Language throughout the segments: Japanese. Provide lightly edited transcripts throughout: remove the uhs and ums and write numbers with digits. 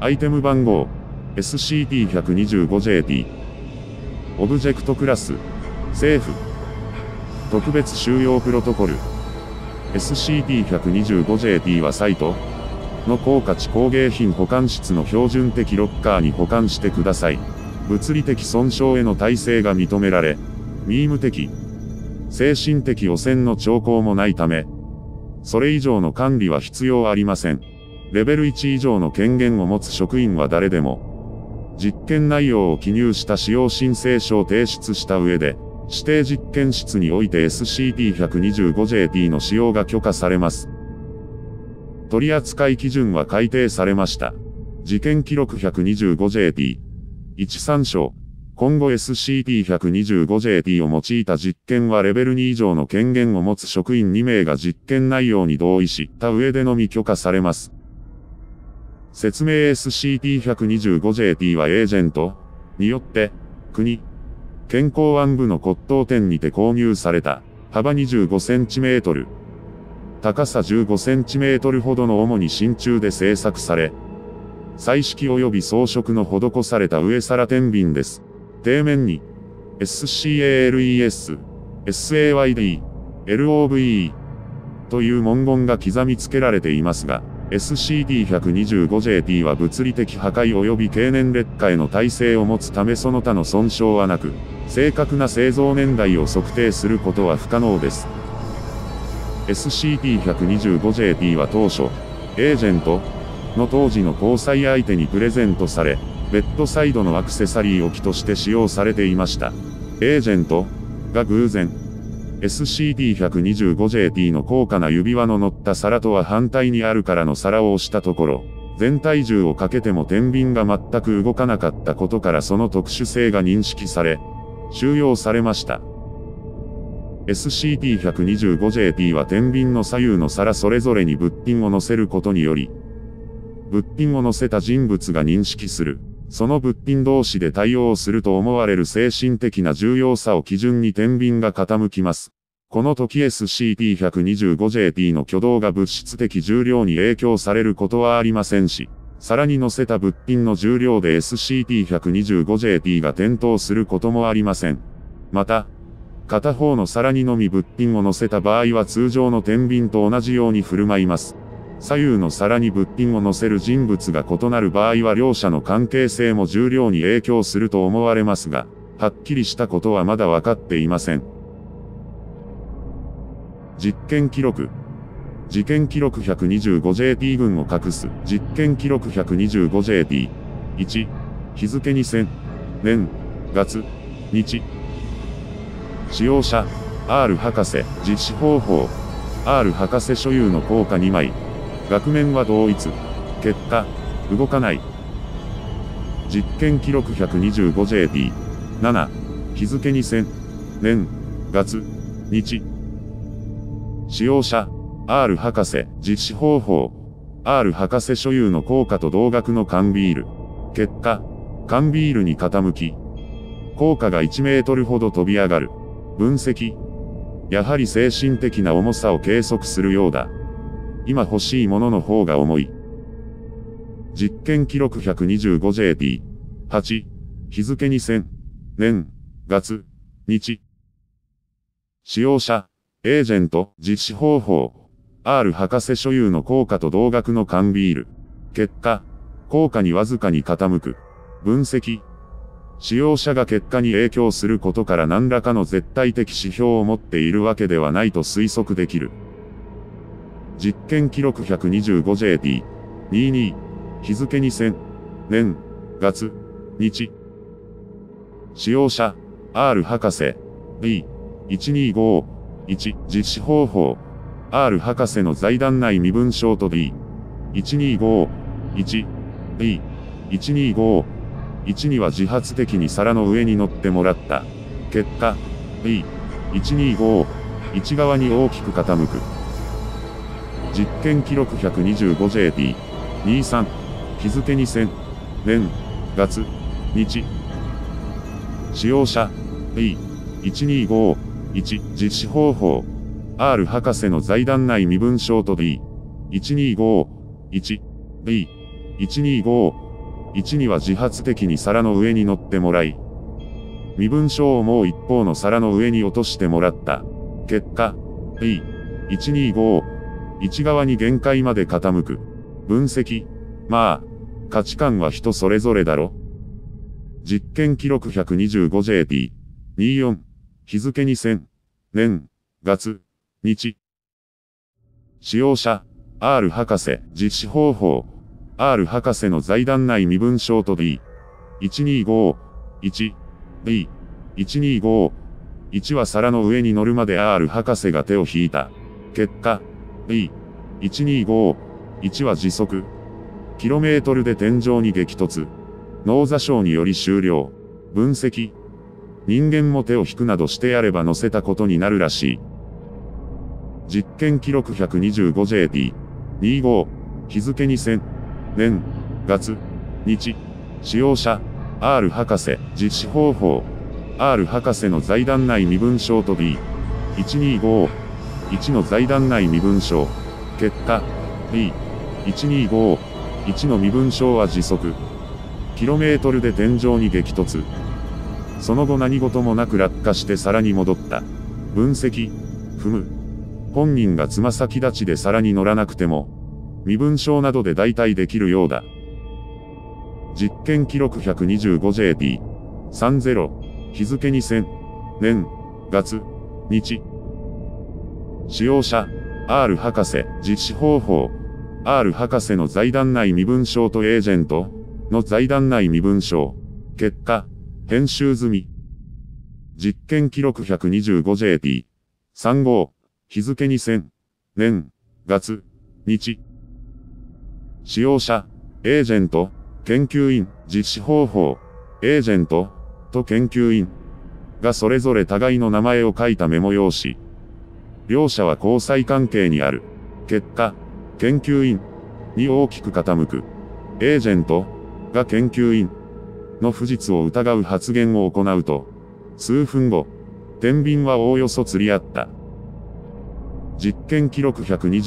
アイテム番号 SCP-125JT。オブジェクトクラス政府特別収容プロトコル SCP-125JT はサイトの高価値工芸品保管室の標準的ロッカーに保管してください。物理的損傷への耐性が認められ、ミーム的、精神的汚染の兆候もないため、それ以上の管理は必要ありません。レベル1以上の権限を持つ職員は誰でも、実験内容を記入した使用申請書を提出した上で、指定実験室において SCP-125JT の使用が許可されます。取扱基準は改定されました。事件記録 125JT。1参照。今後 SCP-125JT を用いた実験はレベル2以上の権限を持つ職員2名が実験内容に同意した上でのみ許可されます。説明 SCP-125JT はエージェントによって国健康湾部の骨董店にて購入された幅 25cm 高さ 15cm ほどの主に真鍮で製作され彩色及び装飾の施された上皿天秤です。底面に SCALES SAYD LOVE という文言が刻みつけられていますがSCP-125JT は物理的破壊及び経年劣化への耐性を持つためその他の損傷はなく、正確な製造年代を測定することは不可能です。SCP-125JT は当初、エージェントの当時の交際相手にプレゼントされ、ベッドサイドのアクセサリー置きとして使用されていました。エージェントが偶然、SCP-125JT の高価な指輪の乗った皿とは反対にあるからの皿を押したところ、全体重をかけても天秤が全く動かなかったことからその特殊性が認識され、収容されました。SCP-125JT は天秤の左右の皿それぞれに物品を乗せることにより、物品を乗せた人物が認識する、その物品同士で対応すると思われる精神的な重要さを基準に天秤が傾きます。この時 SCP-125JT の挙動が物質的重量に影響されることはありませんし、皿に乗せた物品の重量で SCP-125JT が転倒することもありません。また、片方の皿にのみ物品を乗せた場合は通常の天秤と同じように振る舞います。左右の皿に物品を乗せる人物が異なる場合は両者の関係性も重量に影響すると思われますが、はっきりしたことはまだ分かっていません。実験記録。事件記録 125JT 群を隠す。実験記録 125JT。1、日付2000年、月、日。使用者、R 博士、実施方法。R 博士所有の硬貨2枚。額面は同一。結果、動かない。実験記録 125JT。7、日付2000年、月、日。使用者、R 博士、実施方法。R 博士所有の硬貨と同額の缶ビール。結果、缶ビールに傾き、硬貨が1メートルほど飛び上がる。分析。やはり精神的な重さを計測するようだ。今欲しいものの方が重い。実験記録 125JT。8、日付2000年、月、日。使用者、エージェント、実施方法。R 博士所有の硬貨と同額の缶ビール。結果、硬貨にわずかに傾く。分析。使用者が結果に影響することから何らかの絶対的指標を持っているわけではないと推測できる。実験記録 125JT。22、日付2000年、月、日。使用者、R 博士、D、125。1、実施方法。R 博士の財団内身分証と D。125。1、D。125。1には自発的に皿の上に乗ってもらった。結果、D。125。1側に大きく傾く。実験記録 125JT。23、日付2000年、月、日。使用者、D。125。1、実施方法。R 博士の財団内身分証と D。125。1、D。125。 1には自発的に皿の上に乗ってもらい、身分証をもう一方の皿の上に落としてもらった。結果、125、1側に限界まで傾く。分析。まあ、価値観は人それぞれだろ。実験記録 125JT24 日付2000年月日使用者 R 博士実施方法 R 博士の財団内身分証と D125 1 D125 1は皿の上に乗るまで R 博士が手を引いた。結果 D125 1は時速キロメートルで天井に激突。脳挫傷により終了。分析。人間も手を引くなどしてやれば乗せたことになるらしい。実験記録 125JT25 日付2000年月日使用者 R 博士実施方法 R 博士の財団内身分証と D125 1の財団内身分証結果 D125 1の身分証は時速キロメートルで天井に激突。その後何事もなく落下して皿に戻った。分析。本人がつま先立ちで皿に乗らなくても、身分証などで代替できるようだ。実験記録 125JT30 日付2000年月日使用者 R 博士実施方法 R 博士の財団内身分証とエージェントの財団内身分証結果編集済み実験記録 125JT35 日付2000年月日使用者エージェント研究員実施方法エージェントと研究員がそれぞれ互いの名前を書いたメモ用紙。両者は交際関係にある。結果、研究員に大きく傾く。エージェントが研究員の不実を疑う発言を行うと、数分後、天秤はおおよそ釣り合った。実験記録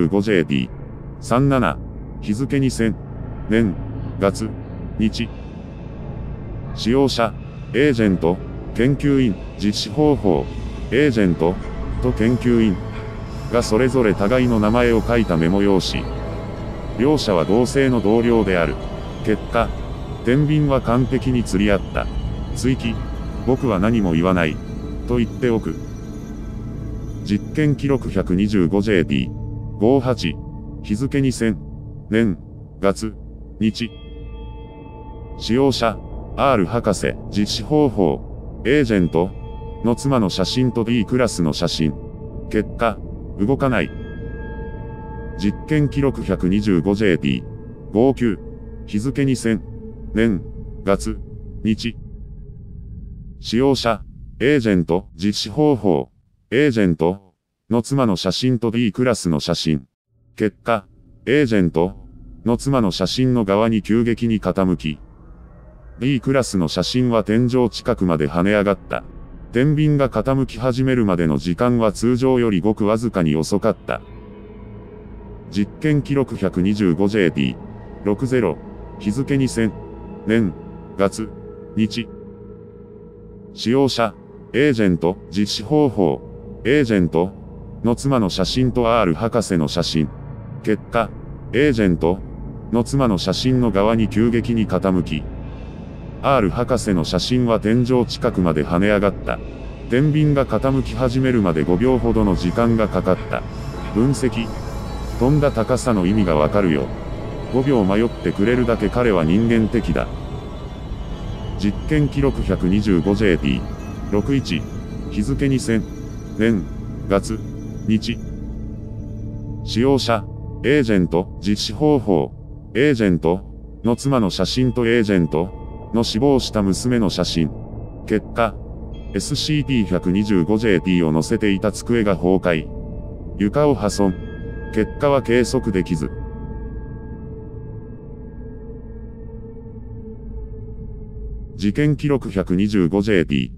125JT37 日付2000年月日使用者エージェント研究員実施方法エージェントと研究員がそれぞれ互いの名前を書いたメモ用紙。両者は同性の同僚である。結果、天秤は完璧に釣り合った。追記、僕は何も言わない。と言っておく。実験記録 125JT58 日付2000年月日使用者 R 博士実施方法エージェントの妻の写真と D クラスの写真結果動かない実験記録 125JT59 日付2000年月日使用者エージェント実施方法エージェントの妻の写真と D クラスの写真結果エージェントの妻の写真の側に急激に傾き D クラスの写真は天井近くまで跳ね上がった。天秤が傾き始めるまでの時間は通常よりごくわずかに遅かった。実験記録 125JT60 日付2000年月日使用者エージェント実施方法エージェントの妻の写真と R 博士の写真結果エージェントの妻の写真の側に急激に傾き R 博士の写真は天井近くまで跳ね上がった。天秤が傾き始めるまで5秒ほどの時間がかかった。分析。飛んだ高さの意味がわかるよ。5秒迷ってくれるだけ彼は人間的だ。実験記録 125JT61 日付2000年月日使用者エージェント実施方法エージェントの妻の写真とエージェントの死亡した娘の写真。結果、SCP-125JT を載せていた机が崩壊。床を破損。結果は計測できず。事件記録 125JT1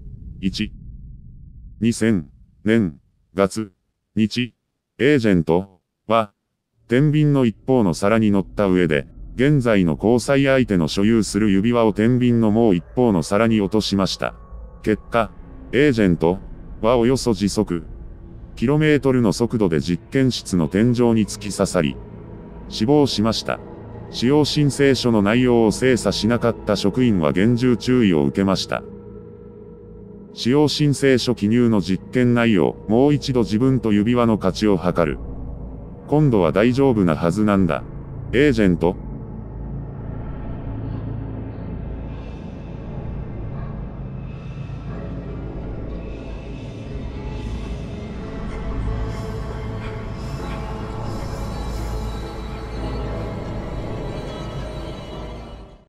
2000年月日エージェントは天秤の一方の皿に乗った上で現在の交際相手の所有する指輪を天秤のもう一方の皿に落としました。結果、エージェントはおよそ時速キロメートルの速度で実験室の天井に突き刺さり、死亡しました。使用申請書の内容を精査しなかった職員は厳重注意を受けました。使用申請書記入の実験内容、もう一度自分と指輪の価値を測る。今度は大丈夫なはずなんだ。エージェント